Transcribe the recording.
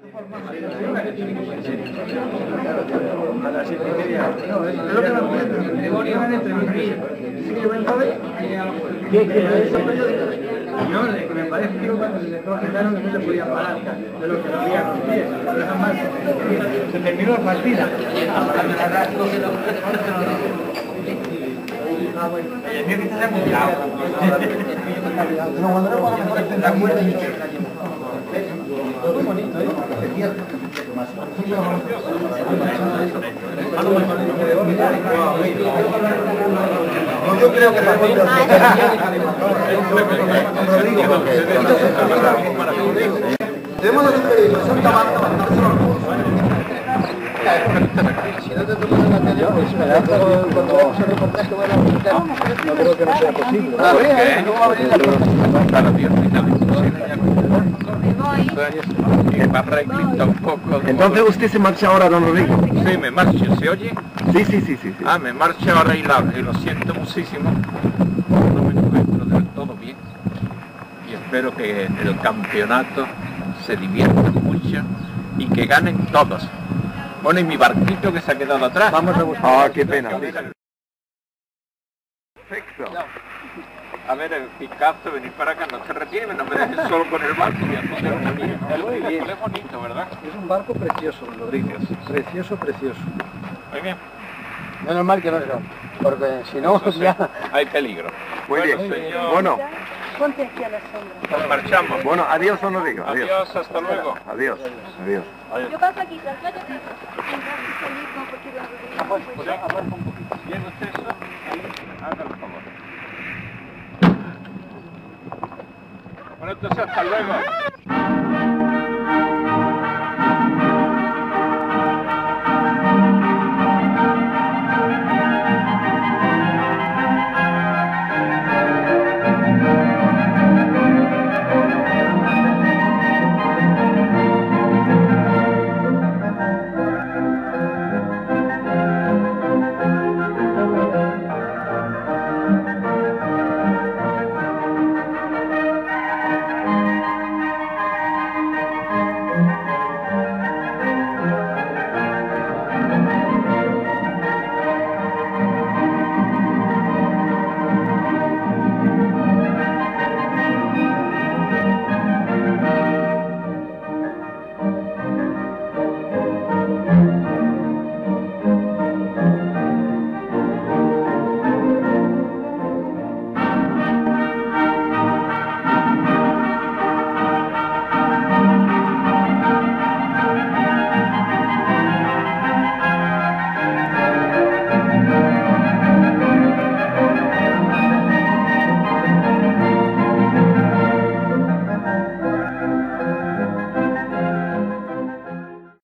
A las 7:30. Es lo que me no, que me parece que cuando se congelaron no se podía parar de lo que había con pies. Se terminó la partida. El mío que está acumulado. No, cuando no podemos estar muy todo bonito, ¿eh? Yo creo que tenemos que pedir, son tomando cuando vamos a reportar que van a visitar, no creo que no sea posible. ¿No va a venir la Entonces usted se marcha ahora, don Rodrigo. Sí, me marcho, ¿se oye? Sí. Ah, me marcho ahora y lo siento muchísimo. No me encuentro del todo bien. Y espero que el campeonato se divierta mucho y que ganen todos. Bueno, y mi barquito que se ha quedado atrás. Vamos a buscar. Ah, qué pena. Perfecto. A ver, el Picasso, venir para acá, no se retiene, no me dejes solo con el barco, voy a poner una mía. Es bonito, ¿verdad? Es un barco precioso, Rodrigo. Precioso. Muy bien. No es normal que no sea, porque si no, ya... Hay peligro. Muy bien. Señor. Bueno. Ponte aquí a la sombra. Nos marchamos. Bueno, adiós, don Rodrigo. Adiós, hasta luego. Adiós. Yo paso aquí, trasláyate. ¿Viene usted eso? Hágalo, por favor. Bueno, entonces hasta luego.